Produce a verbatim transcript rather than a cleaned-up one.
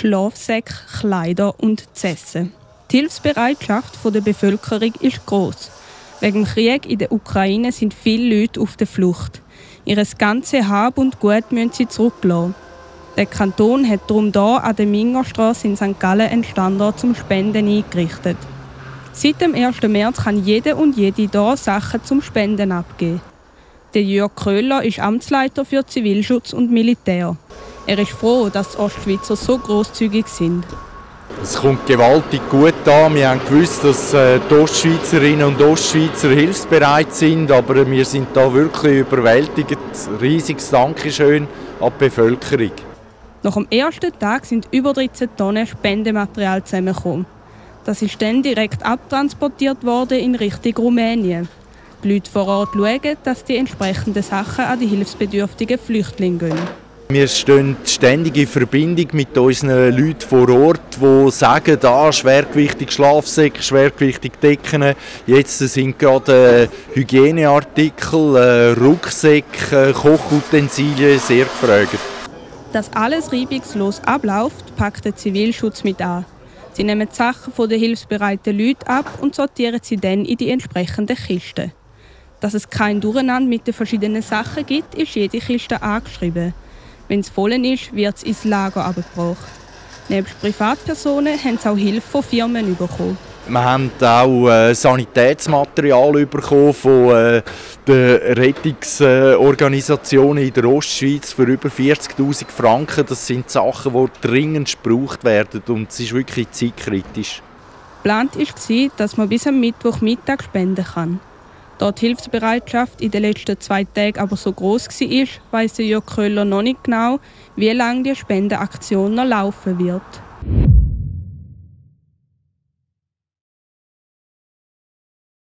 Schlafsäcke, Kleider und zu essen. Die Hilfsbereitschaft der Bevölkerung ist gross. Wegen dem Krieg in der Ukraine sind viele Leute auf der Flucht. Ihr ganzes Hab und Gut müssen sie zurücklassen. Der Kanton hat darum hier an der Mingerstrasse in Sankt Gallen einen Standort zum Spenden eingerichtet. Seit dem ersten März kann jede und jede hier Sachen zum Spenden abgeben. Der Jörg Köhler ist Amtsleiter für Zivilschutz und Militär. Er ist froh, dass die Ostschweizer so grosszügig sind. Es kommt gewaltig gut an. Wir haben gewusst, dass die Ostschweizerinnen und Ostschweizer hilfsbereit sind, aber wir sind da wirklich überwältigt. Riesiges Dankeschön an die Bevölkerung. Nach dem ersten Tag sind über dreizehn Tonnen Spendematerial zusammengekommen. Das ist dann direkt abtransportiert worden in Richtung Rumänien. Die Leute vor Ort schauen, dass die entsprechenden Sachen an die hilfsbedürftigen Flüchtlinge gehen. Wir stehen ständig in Verbindung mit unseren Leuten vor Ort, die sagen, da schwergewichtige Schlafsäcke, schwergewichtige Decken. Jetzt sind gerade äh, Hygieneartikel, äh, Rucksäcke, äh, Kochutensilien sehr gefragt. Dass alles reibungslos abläuft, packt der Zivilschutz mit an. Sie nehmen die Sachen von den hilfsbereiten Leuten ab und sortieren sie dann in die entsprechenden Kisten. Dass es kein Durcheinander mit den verschiedenen Sachen gibt, ist jede Kiste angeschrieben. Wenn es voll ist, wird es ins Lager abgebracht. Neben Privatpersonen haben sie auch Hilfe von Firmen bekommen. Wir haben auch äh, Sanitätsmaterial bekommen von äh, den Rettungsorganisationen in der Ostschweiz für über vierzigtausend Franken. Das sind Sachen, die dringend gebraucht werden und es ist wirklich zeitkritisch. Geplant war, dass man bis am Mittwochmittag spenden kann. Da die Hilfsbereitschaft in den letzten zwei Tagen aber so gross war, weiss Jörg Köhler noch nicht genau, wie lange die Spendenaktion noch laufen wird.